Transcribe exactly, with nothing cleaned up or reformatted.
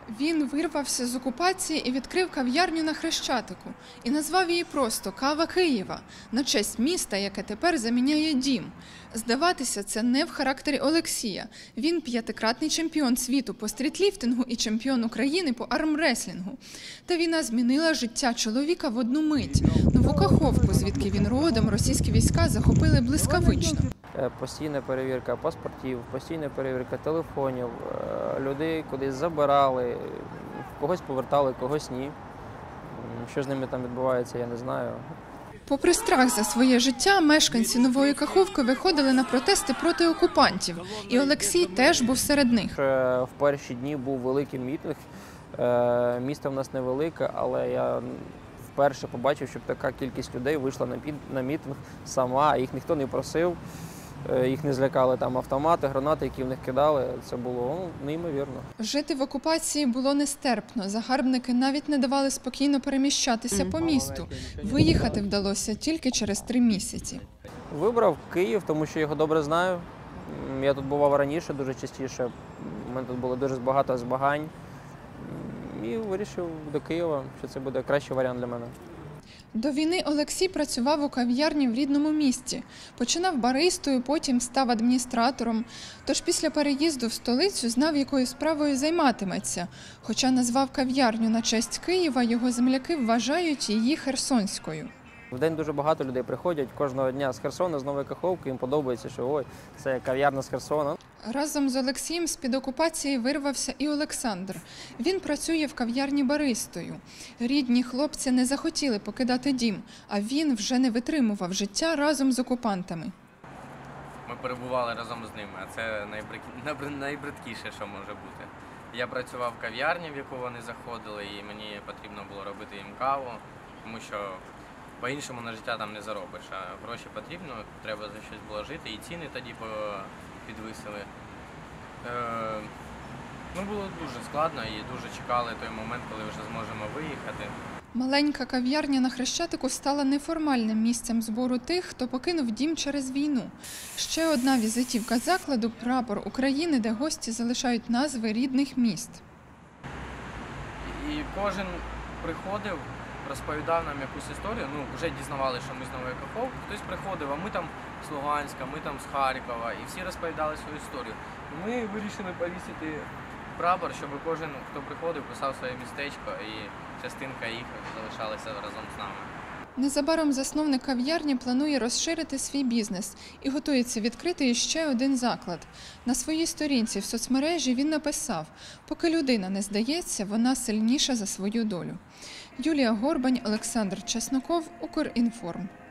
Він вирвався з окупації і відкрив кав'ярню на Хрещатику. І назвав її просто «Кава Києва» на честь міста, яке тепер заміняє дім. Здаватися, це не в характері Олексія. Він п'ятикратний чемпіон світу по стрітліфтингу і чемпіон України по армреслінгу. Та війна змінила життя чоловіка в одну мить. Нову Каховку, звідки він родом, російські війська захопили блискавично. Постійна перевірка паспортів, постійна перевірка телефонів, людей кудись забирали, когось повертали, когось ні. Що з ними там відбувається, я не знаю. Попри страх за своє життя, мешканці Нової Каховки виходили на протести проти окупантів. І Олексій теж був серед них. В перші дні був великий мітинг. Місто в нас невелике, але я вперше побачив, щоб така кількість людей вийшла на мітинг сама, їх ніхто не просив. Їх не злякали там автомати, гранати, які в них кидали. Це було ну, неймовірно. Жити в окупації було нестерпно. Загарбники навіть не давали спокійно переміщатися по місту. Виїхати вдалося тільки через три місяці. Вибрав Київ, тому що його добре знаю. Я тут бував раніше, дуже частіше. У мене тут було дуже багато змагань. І вирішив до Києва, що це буде кращий варіант для мене. До війни Олексій працював у кав'ярні в рідному місті. Починав баристою, потім став адміністратором. Тож після переїзду в столицю знав, якою справою займатиметься. Хоча назвав кав'ярню на честь Києва, його земляки вважають її херсонською. В день дуже багато людей приходять кожного дня з Херсона, з Нової Каховки. Їм подобається, що ой, це кав'ярня з Херсона. Разом з Олексієм з-під окупації вирвався і Олександр. Він працює в кав'ярні баристою. Рідні хлопці не захотіли покидати дім, а він вже не витримував життя разом з окупантами. Ми перебували разом з ними, а це найбридкіше, що може бути. Я працював в кав'ярні, в яку вони заходили, і мені потрібно було робити їм каву, тому що по-іншому на життя там не заробиш, а гроші потрібно, треба за щось було жити, і ціни тоді підвисили. Е, ну, було дуже складно і дуже чекали той момент, коли вже зможемо виїхати. Маленька кав'ярня на Хрещатику стала неформальним місцем збору тих, хто покинув дім через війну. Ще одна візитівка закладу – прапор України, де гості залишають назви рідних міст. І кожен приходив, розповідав нам якусь історію, ну, вже дізнавали, що ми з Нової Каховки, хтось приходив, а ми там з Луганська, ми там з Харкова, і всі розповідали свою історію. Ми вирішили повісити прапор, щоб кожен, хто приходив, писав своє містечко, і частинка їх залишалася разом з нами. Незабаром засновник кав'ярні планує розширити свій бізнес і готується відкрити ще один заклад. На своїй сторінці в соцмережі він написав: «Поки людина не здається, вона сильніша за свою долю». Юлія Горбань, Олександр Чесноков, Укрінформ.